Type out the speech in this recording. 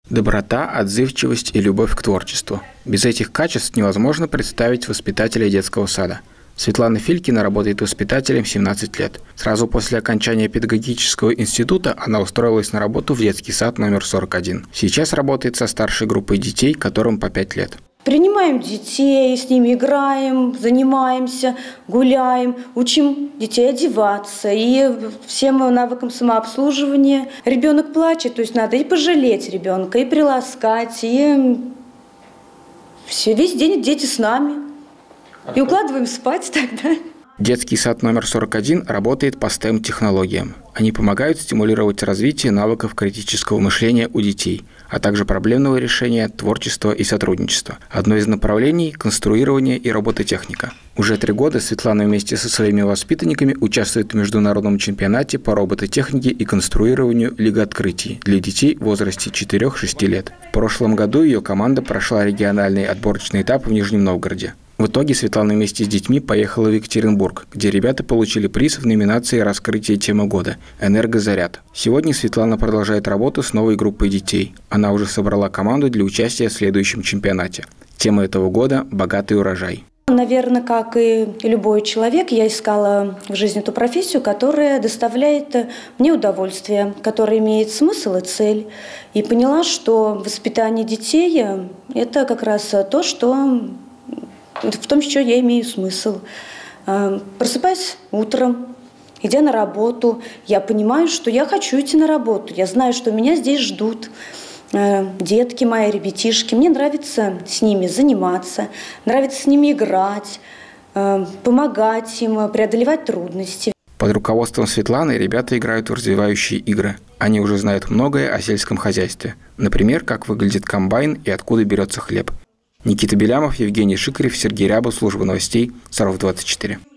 Доброта, отзывчивость и любовь к творчеству. Без этих качеств невозможно представить воспитателя детского сада. Светлана Филькина работает воспитателем 17 лет. Сразу после окончания педагогического института она устроилась на работу в детский сад номер 41. Сейчас работает со старшей группой детей, которым по 5 лет. Принимаем детей, с ними играем, занимаемся, гуляем, учим детей одеваться и всем навыкам самообслуживания. Ребенок плачет, то есть надо и пожалеть ребенка, и приласкать, и весь день дети с нами. И укладываем спать тогда. Детский сад номер 41 работает по STEM-технологиям. Они помогают стимулировать развитие навыков критического мышления у детей, а также проблемного решения, творчества и сотрудничества. Одно из направлений – конструирование и робототехника. Уже 3 года Светлана вместе со своими воспитанниками участвует в международном чемпионате по робототехнике и конструированию Лига открытий для детей в возрасте 4-6 лет. В прошлом году ее команда прошла региональный отборочный этап в Нижнем Новгороде. В итоге Светлана вместе с детьми поехала в Екатеринбург, где ребята получили приз в номинации «Раскрытие темы года» «Энергозаряд». Сегодня Светлана продолжает работу с новой группой детей. Она уже собрала команду для участия в следующем чемпионате. Тема этого года – «Богатый урожай». Наверное, как и любой человек, я искала в жизни ту профессию, которая доставляет мне удовольствие, которая имеет смысл и цель. И поняла, что воспитание детей – это как раз то, что... в том, что я имею смысл. Просыпаясь утром, идя на работу, я понимаю, что я хочу идти на работу. Я знаю, что меня здесь ждут детки мои, ребятишки. Мне нравится с ними заниматься, нравится с ними играть, помогать им, преодолевать трудности. Под руководством Светланы ребята играют в развивающие игры. Они уже знают многое о сельском хозяйстве. Например, как выглядит комбайн и откуда берется хлеб. Никита Белямов, Евгений Шикарев, Сергей Рябов, служба новостей, Саров 24.